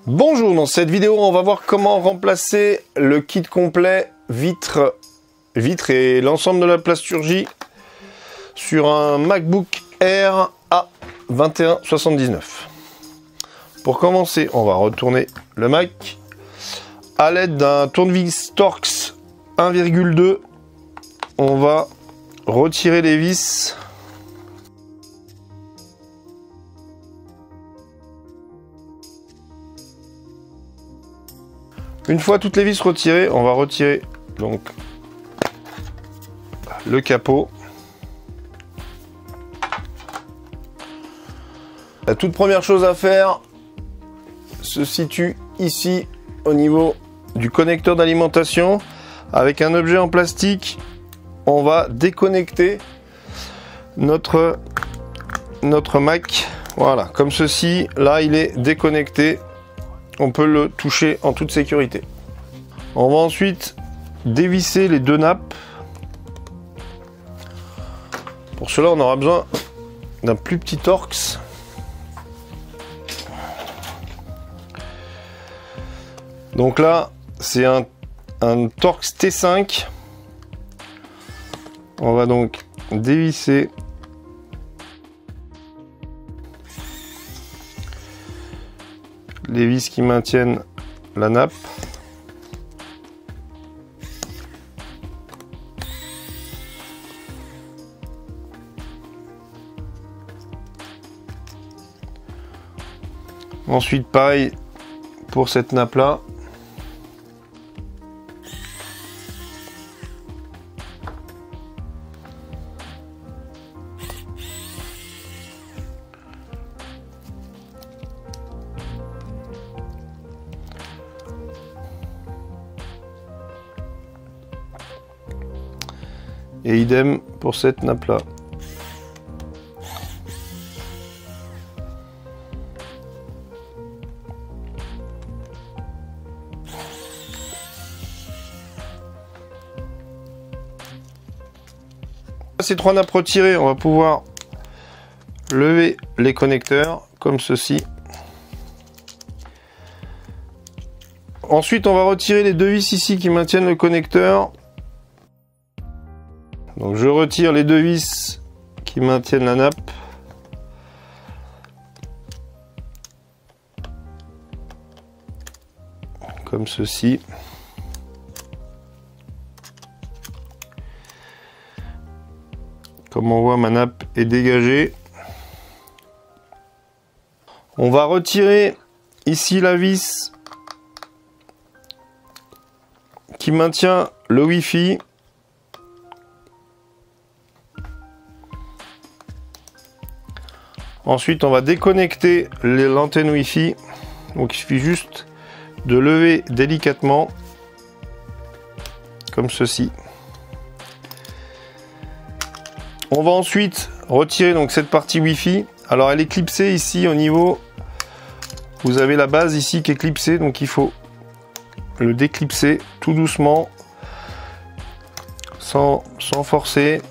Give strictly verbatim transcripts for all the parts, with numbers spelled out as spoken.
Bonjour, dans cette vidéo on va voir comment remplacer le kit complet vitre, vitre et l'ensemble de la plasturgie sur un MacBook Air A vingt et un soixante-dix-neuf. Pour commencer, on va retourner le Mac à l'aide d'un tournevis Torx un virgule deux. On va retirer les vis Une fois toutes les vis retirées, on va retirer donc le capot. La toute première chose à faire se situe ici au niveau du connecteur d'alimentation. Avec un objet en plastique, on va déconnecter notre, notre Mac. Voilà, comme ceci. Là, il est déconnecté. On peut le toucher en toute sécurité. On va ensuite dévisser les deux nappes. Pour cela, on aura besoin d'un plus petit Torx. Donc là, c'est un, un Torx T cinq. On va donc dévisser les vis qui maintiennent la nappe. Ensuite, pareil pour cette nappe là. Et idem pour cette nappe là. Ces trois nappes retirées, on va pouvoir lever les connecteurs comme ceci. Ensuite, on va retirer les deux vis ici qui maintiennent le connecteur. Donc je retire les deux vis qui maintiennent la nappe. Comme ceci. Comme on voit, ma nappe est dégagée. On va retirer ici la vis qui maintient le Wi-Fi. Ensuite, on va déconnecter l'antenne Wi-Fi. Donc, il suffit juste de lever délicatement, comme ceci. On va ensuite retirer donc cette partie Wi-Fi. Alors, elle est clipsée ici au niveau. Vous avez la base ici qui est clipsée, donc il faut le déclipser tout doucement, sans, sans forcer.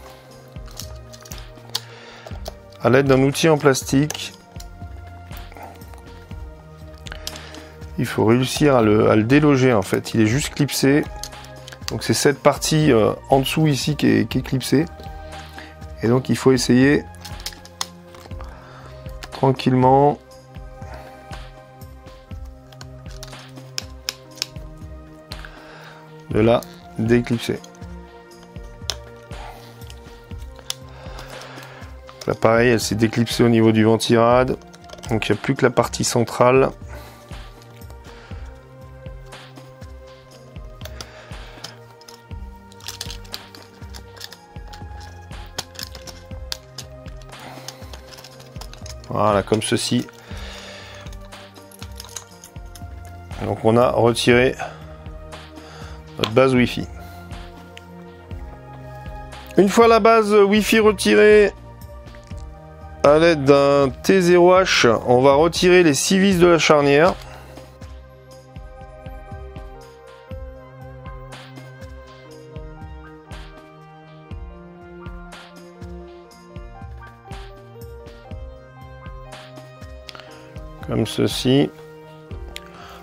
À l'aide d'un outil en plastique. Il faut réussir à le, à le déloger en fait. Il est juste clipsé. Donc c'est cette partie euh, en dessous ici qui est, qui est clipsée. Et donc il faut essayer tranquillement de la déclipser. Là pareil, elle s'est déclipsée au niveau du ventirad. Donc il n'y a plus que la partie centrale. Voilà, comme ceci. Donc on a retiré notre base Wi-Fi. Une fois la base Wi-Fi retirée, à l'aide d'un T zéro H, on va retirer les six vis de la charnière. comme ceci.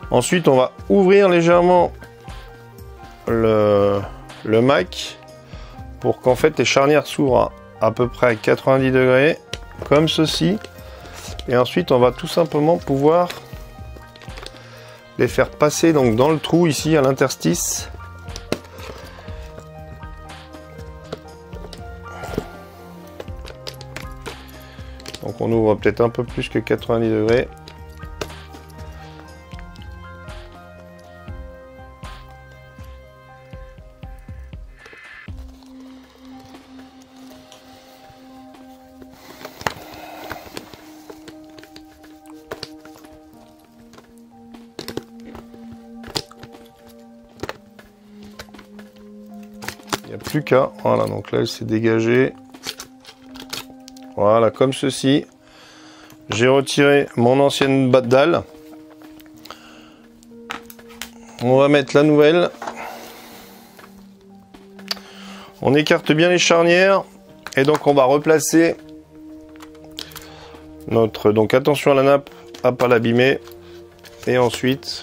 Ensuite, on va ouvrir légèrement le, le Mac pour qu'en fait les charnières s'ouvrent à, à peu près à quatre-vingt-dix degrés, comme ceci. Et ensuite, on va tout simplement pouvoir les faire passer donc dans le trou ici à l'interstice. Donc on ouvre peut-être un peu plus que quatre-vingt-dix degrés. Il n'y a plus qu'à. Voilà, donc là elle s'est dégagée. Voilà, comme ceci. J'ai retiré mon ancienne dalle. On va mettre la nouvelle. On écarte bien les charnières. Et donc on va replacer notre... Donc attention à la nappe, à pas l'abîmer. Et ensuite...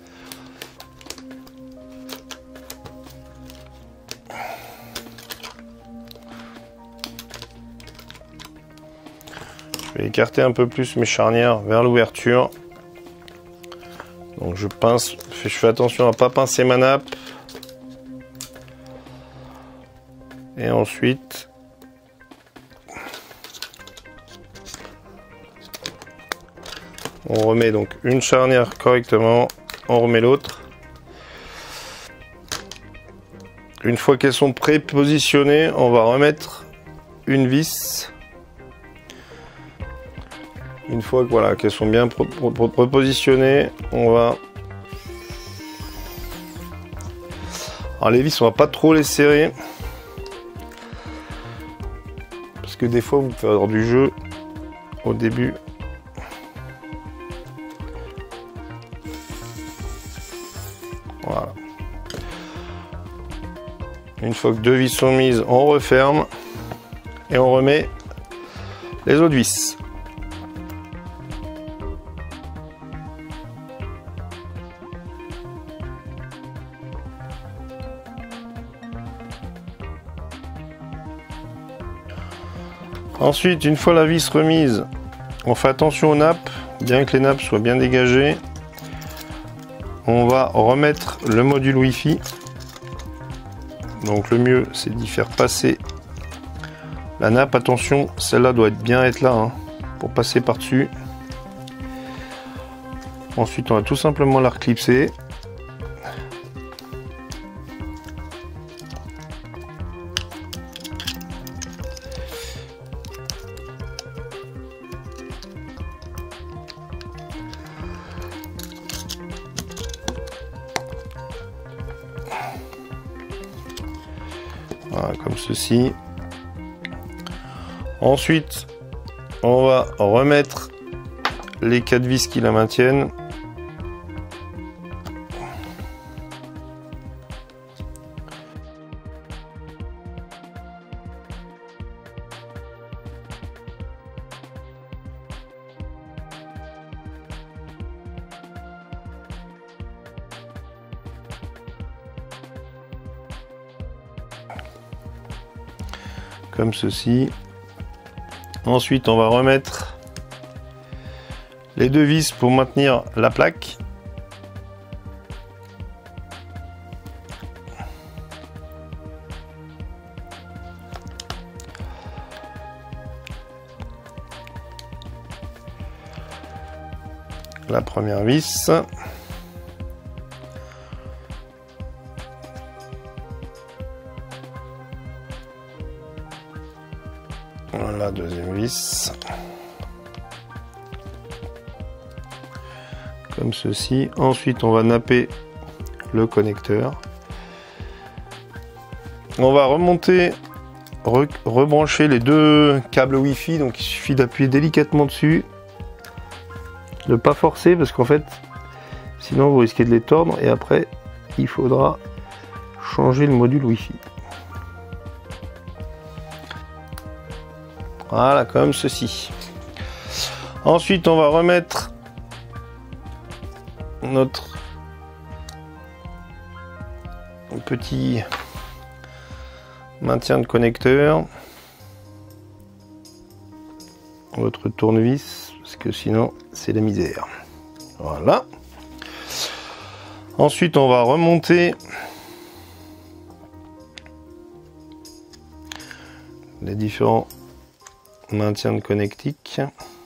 Je vais écarter un peu plus mes charnières vers l'ouverture. Donc je pince, je fais attention à ne pas pincer ma nappe. Et ensuite, on remet donc une charnière correctement, on remet l'autre. Une fois qu'elles sont prépositionnées, on va remettre une vis. Une fois que voilà, qu'elles sont bien repositionnées, on va... Alors les vis, on va pas trop les serrer. Parce que des fois, vous pouvez avoir du jeu au début. Voilà. Une fois que deux vis sont mises, on referme. Et on remet les autres vis. Ensuite, une fois la vis remise, on fait attention aux nappes, bien que les nappes soient bien dégagées. On va remettre le module Wi-Fi. Donc le mieux, c'est d'y faire passer la nappe. Attention, celle-là doit être bien être là hein, pour passer par-dessus. Ensuite, on va tout simplement la reclipser. Voilà, comme ceci. Ensuite, on va remettre les quatre vis qui la maintiennent. Comme ceci. Ensuite, on va remettre les deux vis pour maintenir la plaque. La première vis. La deuxième vis. Comme ceci. Ensuite, on va napper le connecteur. On va remonter, re rebrancher les deux câbles Wi-Fi. Donc, il suffit d'appuyer délicatement dessus. Ne pas forcer parce qu'en fait, sinon vous risquez de les tordre. Et après, il faudra changer le module Wi-Fi. Voilà, comme ceci. Ensuite, on va remettre notre un petit maintien de connecteur. Votre tournevis, parce que sinon c'est la misère. Voilà. Ensuite, on va remonter les différents maintiens de connectiques.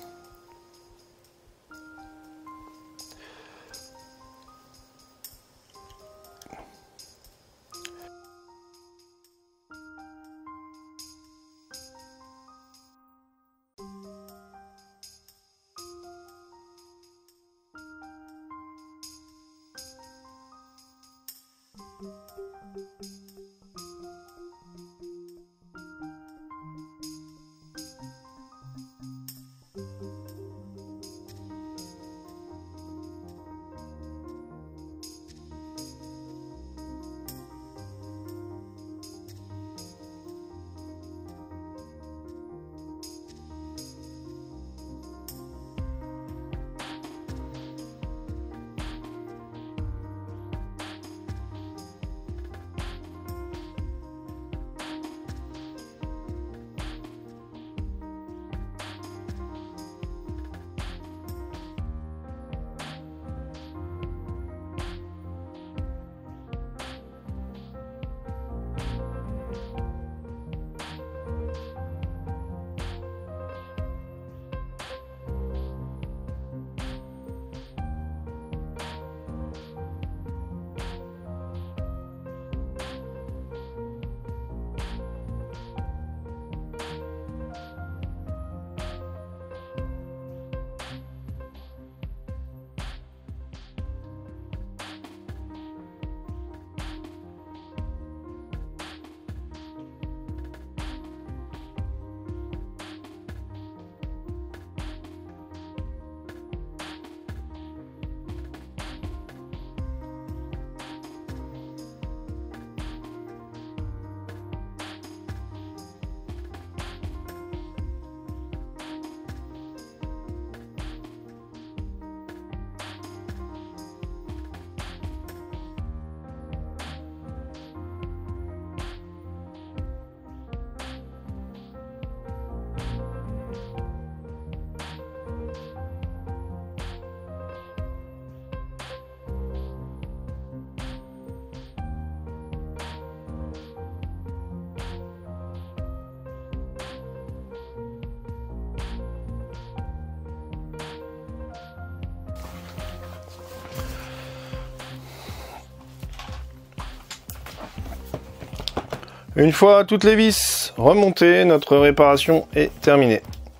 Une fois toutes les vis remontées, notre réparation est terminée.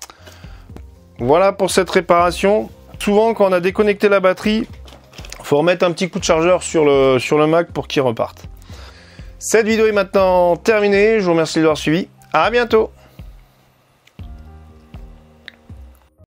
Voilà pour cette réparation. Souvent, quand on a déconnecté la batterie, il faut remettre un petit coup de chargeur sur le, sur le Mac pour qu'il reparte. Cette vidéo est maintenant terminée. Je vous remercie de l'avoir suivi. À bientôt!